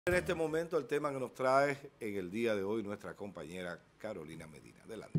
En este momento el tema que nos trae en el día de hoy nuestra compañera Carolina Medina. Adelante.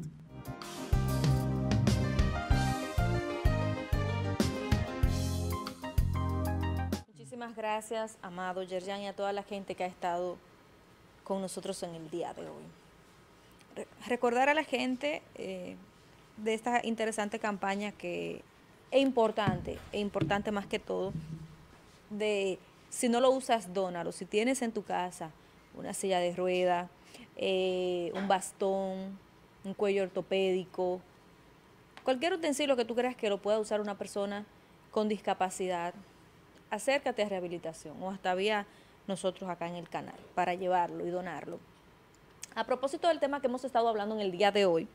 Muchísimas gracias, Amado, Yerjan, y a toda la gente que ha estado con nosotros en el día de hoy. Recordar a la gente de esta interesante campaña que es importante más que todo, de si no lo usas, dónalo. Si tienes en tu casa una silla de rueda, un bastón, un cuello ortopédico, cualquier utensilio que tú creas que lo pueda usar una persona con discapacidad, acércate a rehabilitación o hasta vía nosotros acá en el canal para llevarlo y donarlo. A propósito del tema que hemos estado hablando en el día de hoy,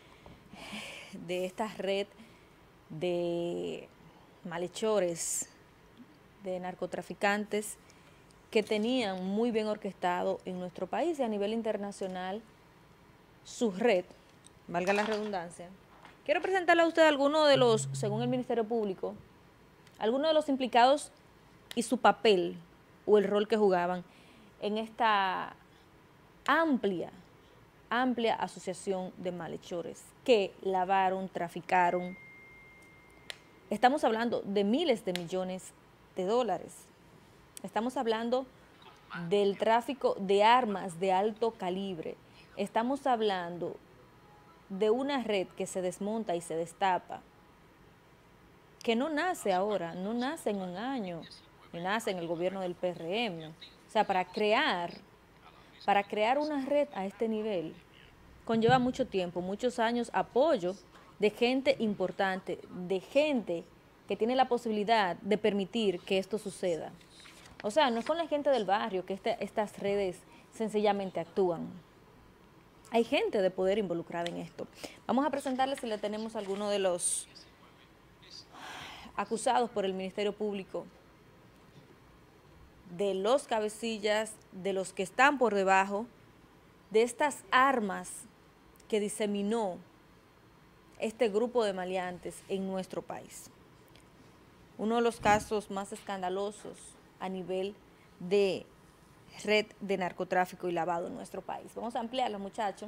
de esta red de malhechores, de narcotraficantes que tenían muy bien orquestado en nuestro país y a nivel internacional su red, valga la redundancia. Quiero presentarle a usted algunos de los, según el Ministerio Público, algunos de los implicados y su papel o el rol que jugaban en esta amplia asociación de malhechores que lavaron, traficaron. Estamos hablando de miles de millones de dólares. Estamos hablando del tráfico de armas de alto calibre. Estamos hablando de una red que se desmonta y se destapa, que no nace ahora, no nace en un año, ni nace en el gobierno del PRM. O sea, para crear una red a este nivel conlleva mucho tiempo, muchos años, apoyo de gente importante, de gente que tiene la posibilidad de permitir que esto suceda. O sea, no es con la gente del barrio que estas redes sencillamente actúan. Hay gente de poder involucrada en esto. Vamos a presentarles si le tenemos a alguno de los acusados por el Ministerio Público, de los cabecillas, de los que están por debajo, de estas armas que diseminó este grupo de maleantes en nuestro país. Uno de los casos más escandalosos a nivel de red de narcotráfico y lavado en nuestro país. Vamos a ampliarlo, muchachos.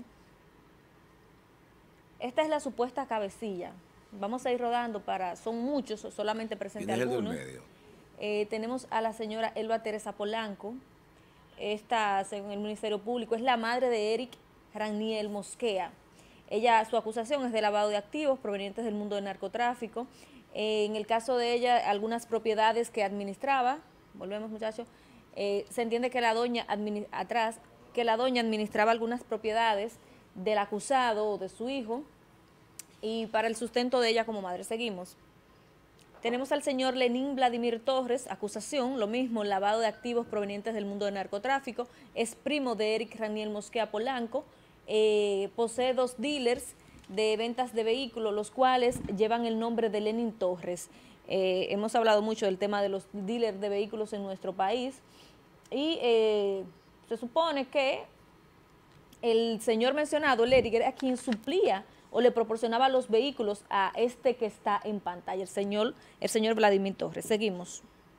Esta es la supuesta cabecilla. Vamos a ir rodando son muchos, solamente presenté algunos. Tenemos a la señora Elba Teresa Polanco. Esta, según el Ministerio Público, es la madre de Eric Raniel Mosquea. Su acusación es de lavado de activos provenientes del mundo del narcotráfico. En el caso de ella, algunas propiedades que administraba, volvemos muchachos, se entiende que la doña administraba algunas propiedades del acusado o de su hijo y para el sustento de ella como madre. Seguimos. Tenemos al señor Lenín Vladimir Torres, acusación, lo mismo, lavado de activos provenientes del mundo del narcotráfico, es primo de Eric Raniel Mosquea Polanco, posee 2 dealers de ventas de vehículos, los cuales llevan el nombre de Lenín Torres. Hemos hablado mucho del tema de los dealers de vehículos en nuestro país y se supone que el señor mencionado, el Eric, era quien suplía o le proporcionaba los vehículos a este que está en pantalla, el señor Vladimir Torres. Seguimos.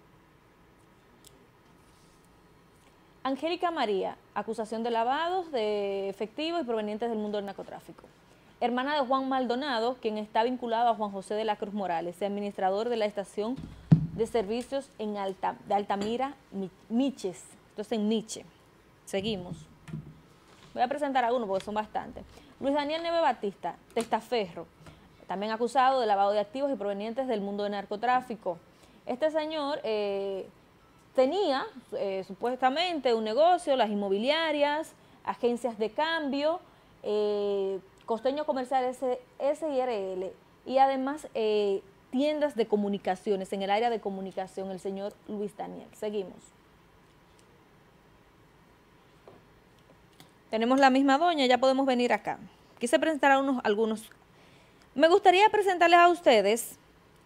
Angélica María, acusación de lavados de efectivo y provenientes del mundo del narcotráfico. Hermana de Juan Maldonado, quien está vinculado a Juan José de la Cruz Morales, administrador de la estación de servicios de Altamira, Miches. Esto es en Miche. Seguimos. Voy a presentar a uno porque son bastantes. Luis Daniel Neve Batista, testaferro, también acusado de lavado de activos y provenientes del mundo del narcotráfico. Este señor tenía supuestamente un negocio, las inmobiliarias, agencias de cambio, Costeño Comercial SIRL y además tiendas de comunicaciones, en el área de comunicación, el señor Luis Daniel. Seguimos. Tenemos la misma doña, ya podemos venir acá. Quise presentar algunos. Me gustaría presentarles a ustedes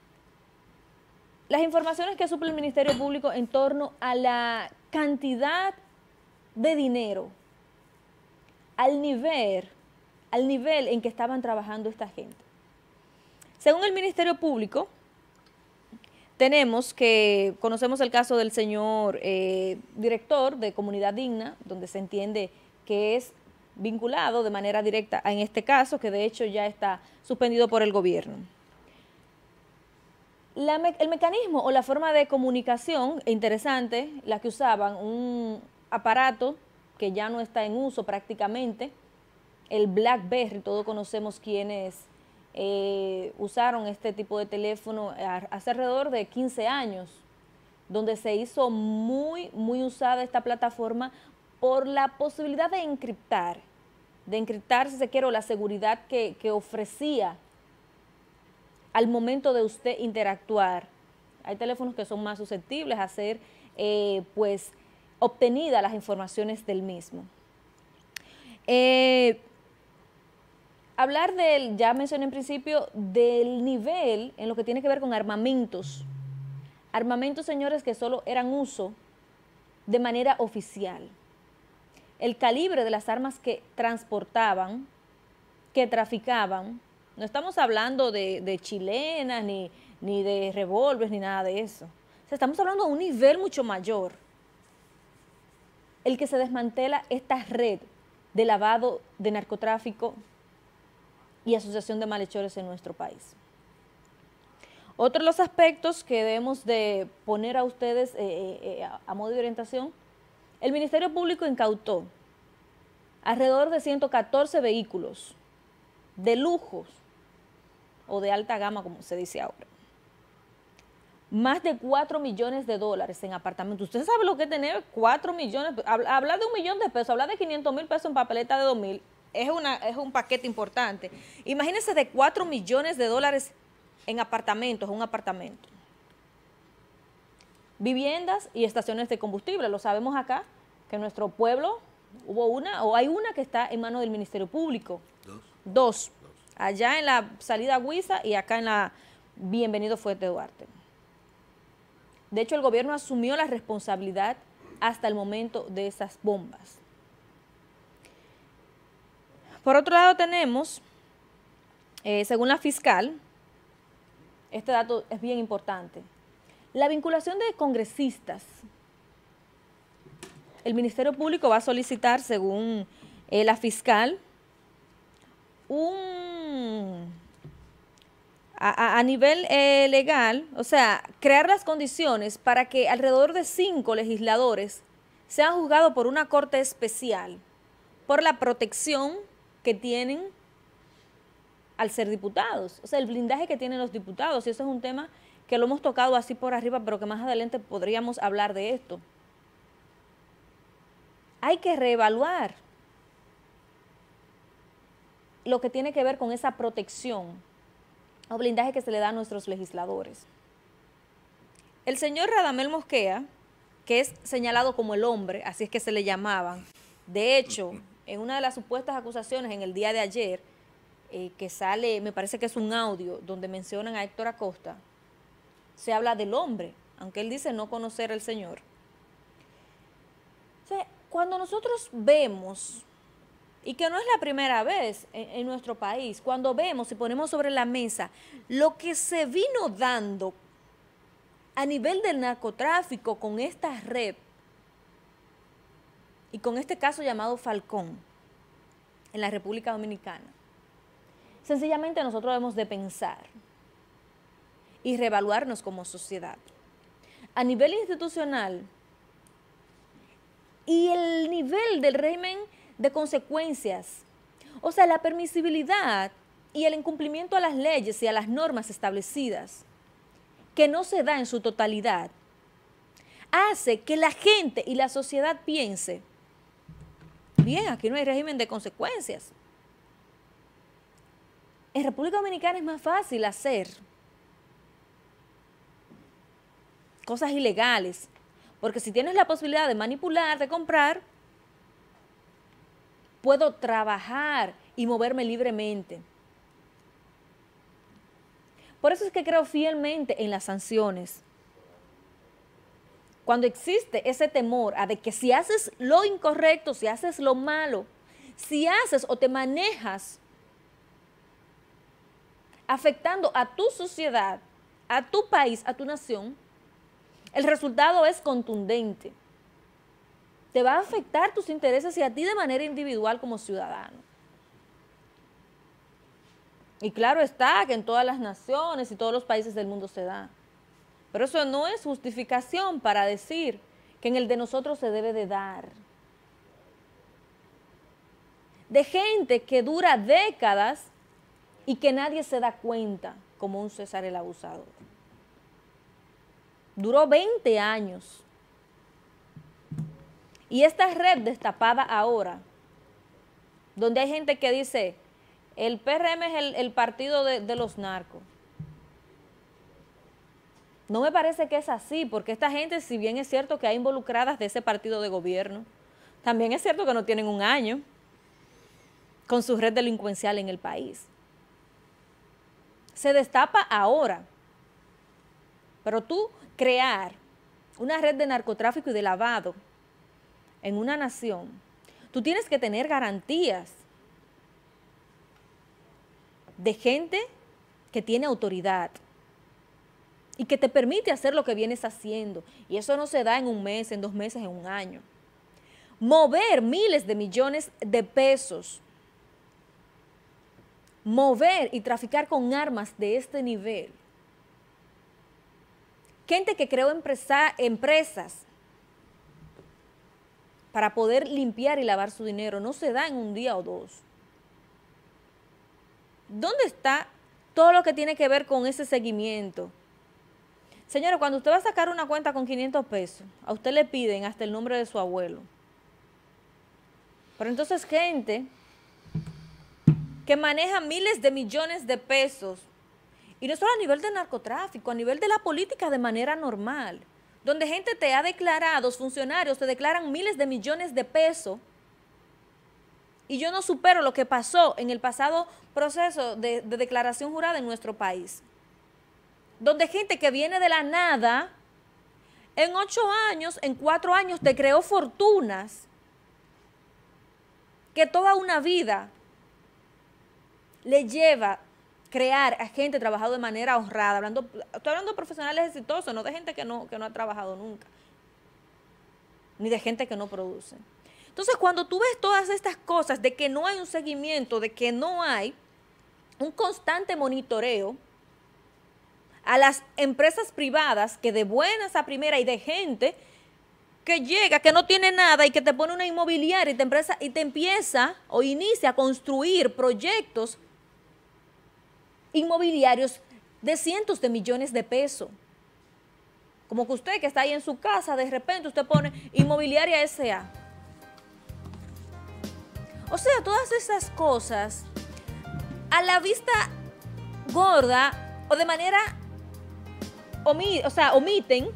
las informaciones que suple el Ministerio Público en torno a la cantidad de dinero, al nivel en que estaban trabajando esta gente. Según el Ministerio Público, tenemos que, conocemos el caso del señor director de Comunidad Digna, donde se entiende que es vinculado de manera directa en este caso, que de hecho ya está suspendido por el gobierno. El mecanismo o la forma de comunicación interesante, la que usaban, un aparato que ya no está en uso prácticamente, el BlackBerry, todos conocemos quiénes usaron este tipo de teléfono hace alrededor de 15 años, donde se hizo muy usada esta plataforma por la posibilidad de encriptar si se quiere, o la seguridad que ofrecía al momento de usted interactuar. Hay teléfonos que son más susceptibles a ser, pues, obtenidas las informaciones del mismo. Hablar ya mencioné en principio, del nivel en lo que tiene que ver con armamentos. Armamentos, señores, que solo eran uso de manera oficial. El calibre de las armas que transportaban, que traficaban, no estamos hablando de chilenas, ni de revólveres, ni nada de eso. O sea, estamos hablando de un nivel mucho mayor. El que se desmantela esta red de lavado de narcotráfico y asociación de malhechores en nuestro país. Otro de los aspectos que debemos de poner a ustedes a modo de orientación, el Ministerio Público incautó alrededor de 114 vehículos de lujos o de alta gama, como se dice ahora. Más de 4 millones de dólares en apartamentos. Usted sabe lo que es tener 4 millones, hablar de 1 millón de pesos, hablar de 500,000 pesos en papeleta de 2,000, es un paquete importante. Imagínense de 4 millones de dólares en apartamentos, un apartamento. Viviendas y estaciones de combustible, lo sabemos acá, que en nuestro pueblo hay una que está en manos del Ministerio Público. Dos. Allá en la salida Huiza y acá en la Bienvenido Fuerte Duarte. De hecho, el gobierno asumió la responsabilidad hasta el momento de esas bombas. Por otro lado tenemos, según la fiscal, este dato es bien importante, la vinculación de congresistas. El Ministerio Público va a solicitar, según la fiscal, a nivel legal, o sea, crear las condiciones para que alrededor de 5 legisladores sean juzgados por una corte especial por la protección que tienen al ser diputados, o sea, el blindaje que tienen los diputados, y eso es un tema que lo hemos tocado así por arriba, pero que más adelante podríamos hablar de esto. Hay que reevaluar lo que tiene que ver con esa protección o blindaje que se le da a nuestros legisladores. El señor Radamel Mosquea, que es señalado como el hombre, así es que se le llamaban, de hecho, en una de las supuestas acusaciones en el día de ayer, que sale, me parece que es un audio donde mencionan a Héctor Acosta, se habla del hombre, aunque él dice no conocer al señor. O sea, cuando nosotros vemos, y que no es la primera vez en nuestro país, cuando vemos y ponemos sobre la mesa lo que se vino dando a nivel del narcotráfico con esta red y con este caso llamado Falcón en la República Dominicana, sencillamente nosotros debemos de pensar y reevaluarnos como sociedad. A nivel institucional y el nivel del régimen de consecuencias, o sea, la permisibilidad y el incumplimiento a las leyes y a las normas establecidas, que no se da en su totalidad, hace que la gente y la sociedad piense, bien, aquí no hay régimen de consecuencias. En República Dominicana es más fácil hacer cosas ilegales, porque si tienes la posibilidad de manipular, de comprar, puedo trabajar y moverme libremente. Por eso es que creo fielmente en las sanciones. Cuando existe ese temor a de que si haces lo incorrecto, si haces lo malo, si haces o te manejas afectando a tu sociedad, a tu país, a tu nación, el resultado es contundente. Te va a afectar tus intereses y a ti de manera individual como ciudadano. Y claro está que en todas las naciones y todos los países del mundo se da. Pero eso no es justificación para decir que en el de nosotros se debe de dar. De gente que dura décadas y que nadie se da cuenta, como un César el Abusador. Duró 20 años. Y esta red destapada ahora, donde hay gente que dice, el PRM es el partido de los narcos. No me parece que es así, porque esta gente, si bien es cierto que hay involucradas de ese partido de gobierno, también es cierto que no tienen un año con su red delincuencial en el país. Se destapa ahora. Pero tú crear una red de narcotráfico y de lavado en una nación, tú tienes que tener garantías de gente que tiene autoridad y que te permite hacer lo que vienes haciendo. Y eso no se da en un mes, en 2 meses, en un año. Mover miles de millones de pesos, mover y traficar con armas de este nivel. Gente que creó empresas para poder limpiar y lavar su dinero, no se da en un día o 2. ¿Dónde está todo lo que tiene que ver con ese seguimiento? Señores, cuando usted va a sacar una cuenta con 500 pesos, a usted le piden hasta el nombre de su abuelo. Pero entonces gente que maneja miles de millones de pesos, y no solo a nivel de narcotráfico, a nivel de la política de manera normal, donde gente te ha declarado, funcionarios te declaran miles de millones de pesos, y yo no supero lo que pasó en el pasado proceso de declaración jurada en nuestro país, donde gente que viene de la nada, en 8 años, en 4 años, te creó fortunas que toda una vida le lleva crear a gente trabajado de manera honrada, estoy hablando de profesionales exitosos, no de gente que no ha trabajado nunca, ni de gente que no produce. Entonces, cuando tú ves todas estas cosas de que no hay un seguimiento, de que no hay un constante monitoreo a las empresas privadas que de buenas a primera y de gente que llega, que no tiene nada y que te pone una inmobiliaria y te empieza o inicia a construir proyectos inmobiliarios de cientos de millones de pesos. Como que usted que está ahí en su casa, de repente usted pone Inmobiliaria S.A. O sea, todas esas cosas a la vista gorda o de manera, omiten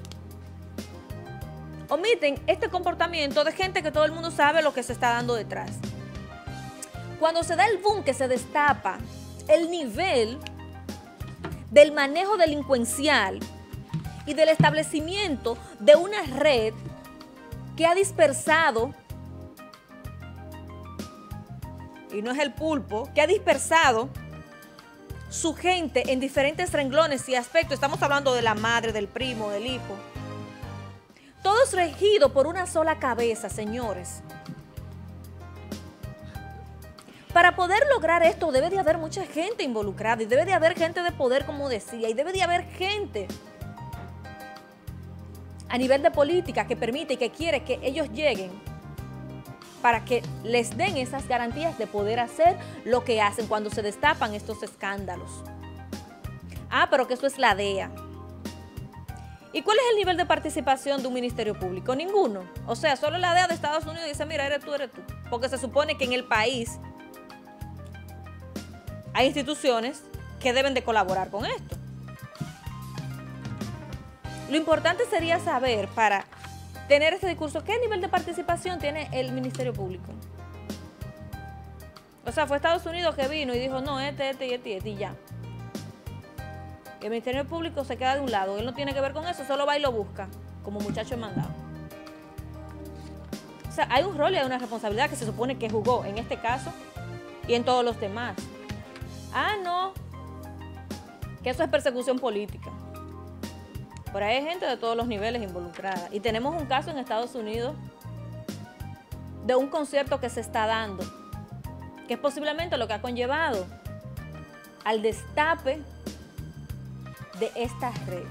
este comportamiento de gente que todo el mundo sabe lo que se está dando detrás. Cuando se da el boom, que se destapa el nivel del manejo delincuencial y del establecimiento de una red que ha dispersado, y no es el pulpo, que ha dispersado su gente en diferentes renglones y aspectos. Estamos hablando de la madre, del primo, del hijo. Todo es regido por una sola cabeza, señores. Para poder lograr esto debe de haber mucha gente involucrada y debe de haber gente de poder, como decía, y debe de haber gente a nivel de política que permite y que quiere que ellos lleguen para que les den esas garantías de poder hacer lo que hacen cuando se destapan estos escándalos. Ah, pero que eso es la DEA. ¿Y cuál es el nivel de participación de un ministerio público? Ninguno. O sea, solo la DEA de Estados Unidos dice, mira, eres tú. Porque se supone que en el país hay instituciones que deben de colaborar con esto. Lo importante sería saber, para tener este discurso, ¿qué nivel de participación tiene el Ministerio Público? O sea, fue Estados Unidos que vino y dijo, no, y ya. Y el Ministerio Público se queda de un lado, él no tiene que ver con eso, solo va y lo busca, como muchacho mandado. O sea, hay un rol y hay una responsabilidad que se supone que jugó en este caso y en todos los demás. Ah, no, que eso es persecución política. Por ahí hay gente de todos los niveles involucrada. Y tenemos un caso en Estados Unidos de un concierto que se está dando, que es posiblemente lo que ha conllevado al destape de esta red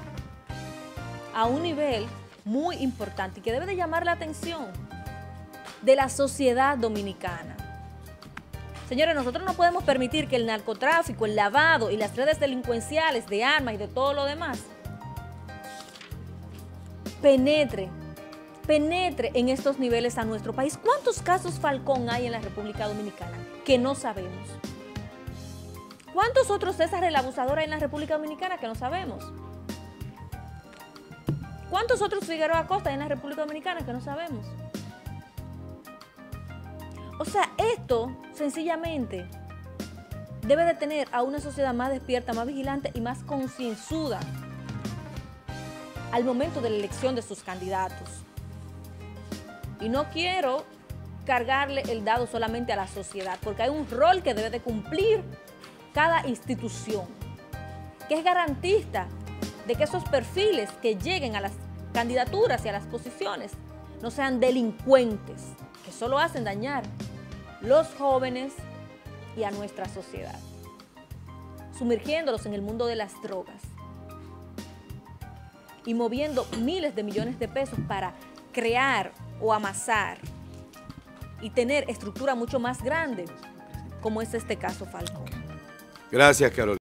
a un nivel muy importante y que debe de llamar la atención de la sociedad dominicana. Señores, nosotros no podemos permitir que el narcotráfico, el lavado y las redes delincuenciales de armas y de todo lo demás penetre en estos niveles a nuestro país. ¿Cuántos casos Falcón hay en la República Dominicana que no sabemos? ¿Cuántos otros César el Abusador hay en la República Dominicana que no sabemos? ¿Cuántos otros Figueroa Acosta hay en la República Dominicana que no sabemos? O sea, esto sencillamente debe de tener a una sociedad más despierta, más vigilante y más concienzuda al momento de la elección de sus candidatos. Y no quiero cargarle el dado solamente a la sociedad, porque hay un rol que debe de cumplir cada institución, que es garantista de que esos perfiles que lleguen a las candidaturas y a las posiciones no sean delincuentes, que solo hacen dañar los jóvenes y a nuestra sociedad, sumergiéndolos en el mundo de las drogas y moviendo miles de millones de pesos para crear o amasar y tener estructura mucho más grande, como es este caso Falcón. Gracias, Carolina.